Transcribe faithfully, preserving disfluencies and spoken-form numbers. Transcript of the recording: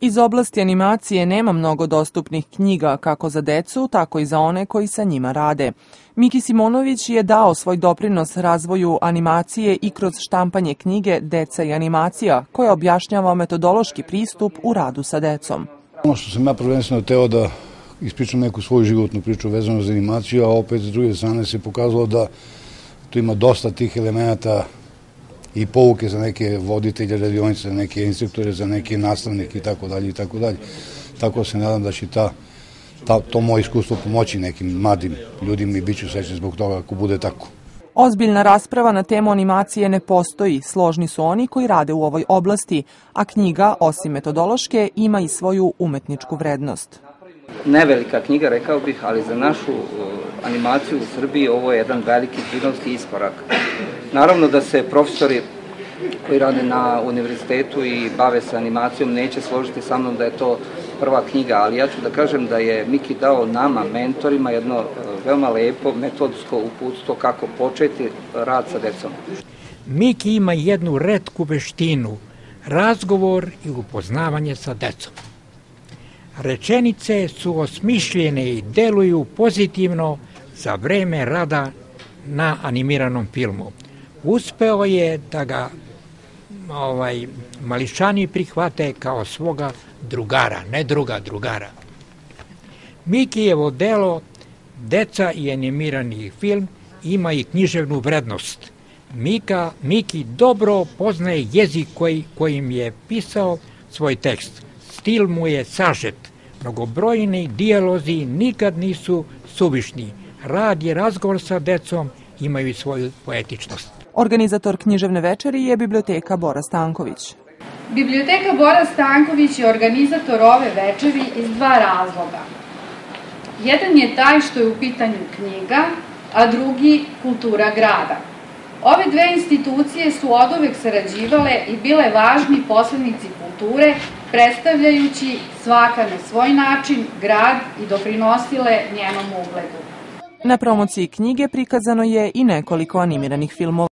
Iz oblasti animacije nema mnogo dostupnih knjiga kako za decu, tako i za one koji sa njima rade. Miki Simonović je dao svoj doprinos razvoju animacije i kroz štampanje knjige Deca i animacija, koja objašnjava metodološki pristup u radu sa decom. Ono što sam ja prvenstveno teo da ispričam neku svoju životnu priču vezanu za animaciju, a opet s druge strane se pokazalo da tu ima dosta tih elemenata i pouke za neke voditelje radionice, za neke instruktore, za neke nastavnike i tako dalje i tako dalje. Tako se nadam da će ta, ta, to moje iskustvo pomoći nekim mladim ljudima i bit ću srećan zbog toga ako bude tako. Ozbiljna rasprava na temu animacije ne postoji, složni su oni koji rade u ovoj oblasti, a knjiga, osim metodološke, ima i svoju umetničku vrednost. Nevelika knjiga, rekao bih, ali za našu animaciju u Srbiji ovo je jedan veliki filmski iskorak. Naravno da se profesori koji rade na univerzitetu i bave se animacijom neće složiti sa mnom da je to prva knjiga, ali ja ću da kažem da je Miki dao nama, mentorima, jedno veoma lepo metodsko uputstvo kako početi rad sa decom. Miki ima jednu retku veštinu, razgovor i upoznavanje sa decom. Rečenice su osmišljene i deluju pozitivno za vreme rada na animiranom filmu. Uspeo je da ga ovaj, mališani prihvate kao svoga drugara, ne druga, drugara. Mikijevo delo Deca i animirani film ima i književnu vrednost. Mika, Miki dobro poznaje jezik koji, kojim je pisao svoj tekst. Stil mu je sažet, mnogobrojni dijalozi nikad nisu suvišni. Rad i razgovor sa decom imaju i svoju poetičnost. Organizator književne večeri je biblioteka Bora Stanković. Biblioteka Bora Stanković je organizator ove večeri iz dva razloga. Jedan je taj što je u pitanju knjiga, a drugi kultura grada. Ove dve institucije su oduvek sarađivale i bile važni posrednici kulture, predstavljajući svaka na svoj način grad i doprinosile njenom ugledu. Na promociji knjige prikazano je i nekoliko animiranih filmova.